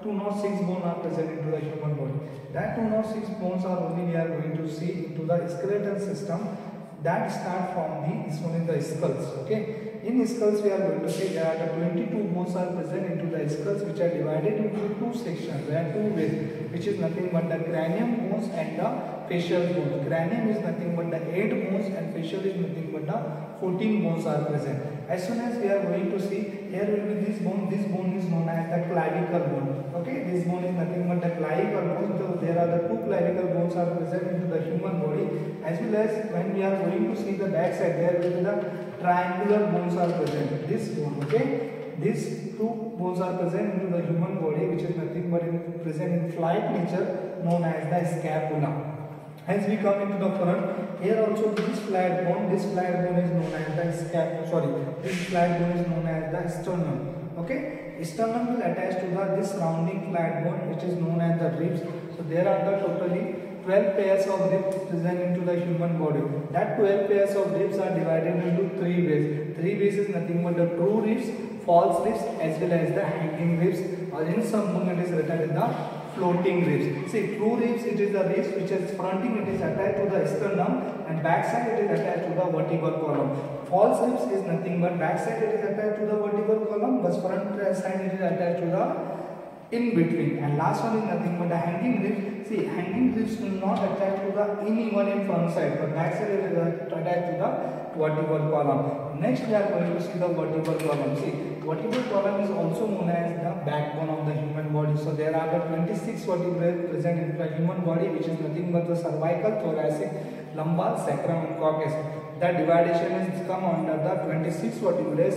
206 bones are present into the human body. That 206 bones are only we are going to see into the skeletal system that start from this one in the skulls. Okay. In skulls we are going to see there are the 22 bones are present into the skulls, which are divided into two sections. There are two ways, which is nothing but the cranium bones and the facial bones. Cranium is nothing but the 8 bones and facial is nothing but the 14 bones are present. As soon as we are going to see, here will be this bone is known as the clavicle bone. Okay, this bone is nothing but the clavicle bone. So there are the two clavicle bones are present into the human body. As well as when we are going to see the back side, there will be the triangular bones are present. This bone, okay, these two bones are present into the human body, which is nothing but present in flight nature, known as the scapula. As we come into the front, here also this flat bone is known as the this flat bone is known as the sternum. Okay, sternum will attach to this surrounding flat bone, which is known as the ribs. So there are the totally 12 pairs of ribs present into the human body. That 12 pairs of ribs are divided into 3 ways. 3 ways is nothing but the true ribs, false ribs, as well as the hanging ribs, or in some book it is written in the floating ribs. See, true ribs, it is the ribs which is fronting, it is attached to the sternum, and backside it is attached to the vertebral column. False ribs is nothing but backside it is attached to the vertebral column, but front side it is attached to the in between. And last one is nothing but the hanging ribs. See, hanging ribs will not attach to the anyone in front side, but backside it is attached to the vertebral column. Next we are going to see the vertebral column. See, vertebral column is also known as the backbone of the human body. So there are the 26 vertebrae present in the human body, which is nothing but the cervical, thoracic, lumbar, sacrum and caucus. The division is come under the 26 vertebrae.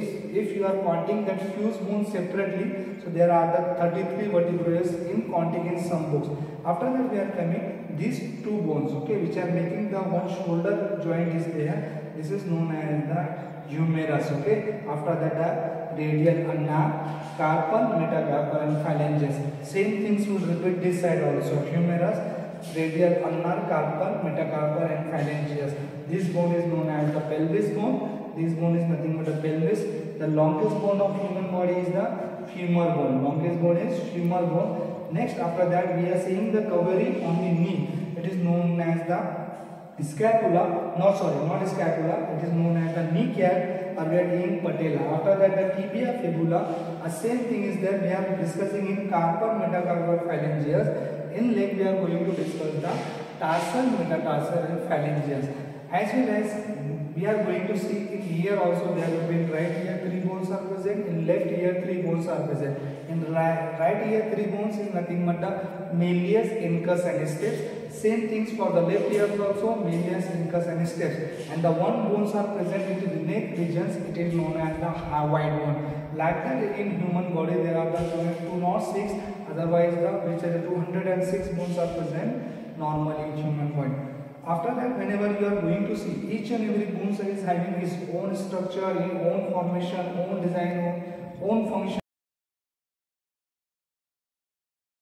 If you are counting that fuse bones separately, so there are the 33 vertebrae in counting in some books. After that we are coming these two bones, okay, which are making the one shoulder joint is there. This is known as the humerus. Okay. After that the radial ulnar, carpal, metacarpal and phalanges. Same things will repeat this side also. Humerus, radial ulnar, carpal, metacarpal and phalanges. This bone is known as the pelvis bone. This bone is nothing but the pelvis. The longest bone of human body is the femur bone. Longest bone is femur bone. Next, after that, we are seeing the covering on the knee. It is known as the scapula. No, sorry, not scapula. It is known as the kneecap, or in patella. After that, the tibia, fibula. Same thing is there. We are discussing in carpal, metacarpal, phalanges. In leg, we are going to discuss the tarsal, metatarsal and phalanges. As well as we are going to see in here also there will be in right ear 3 bones are present, in left ear 3 bones are present. In right ear 3 bones is nothing but the malleus, incus and stapes. Same things for the left ear also, malleus, incus and stapes. And the one bones are present into the neck regions, it is known as the hyoid bone. Like that in human body there are the 206, otherwise the which are the 206 bones are present normally in human body. After that, whenever you are going to see, each and every bone is having its own structure, its own formation, own design, own function.